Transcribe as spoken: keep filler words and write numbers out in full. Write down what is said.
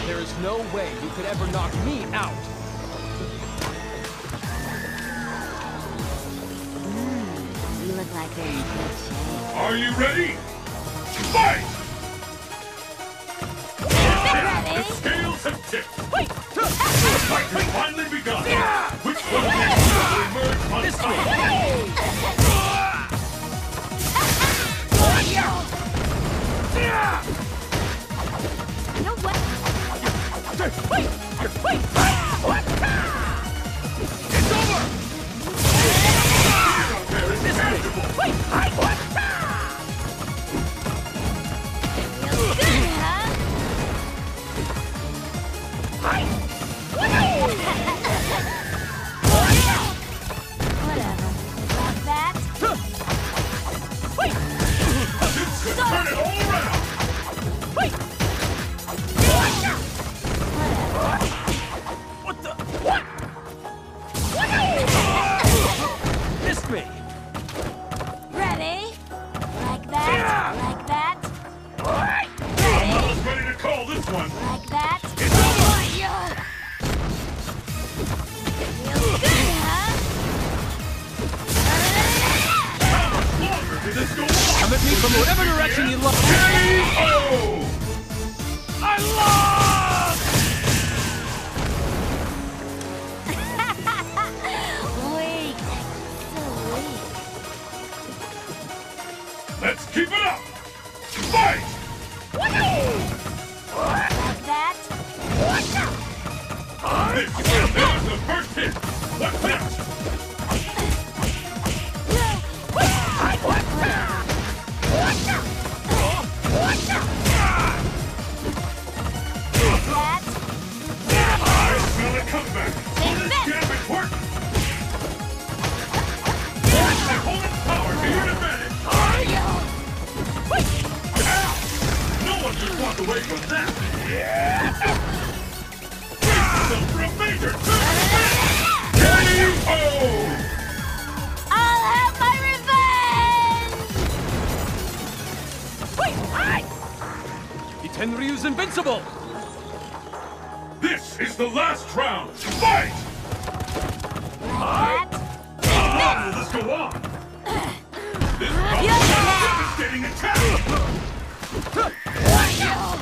There is no way you could ever knock me out. Mm, you look like you're in good shape. Are you ready? Fight! Ready? The scales have tipped. Wait! The fight has finally begun. Which one of you will emerge on This top? way! No way! Wait! Wait! It's over! This way! Wait! Feels good, huh? Whatever. Like that? Wait! This could turn it all around. Wait! Whatever. What the? What? Missed me! Ready? Like that? Like that? I'm Ready? almost ready to call this one. Like that? It's over. Feels good, huh? How much longer did this go on? Come at me from whatever direction you love. K O! I lost! Weak. So weak. Let's keep it up. Fight! Like that? This there's the first hit. What's next? That? I smell a comeback. Take Will this this. gambit work? My opponent's power to your advantage. Ow! No one just walked away from that. Brace yourself for a major turn. K O! I'll have my revenge! Wait! I... Tenryu's invincible! This is the last round. Fight! Like that? How long will this go on? This Yeah. is a devastating attack.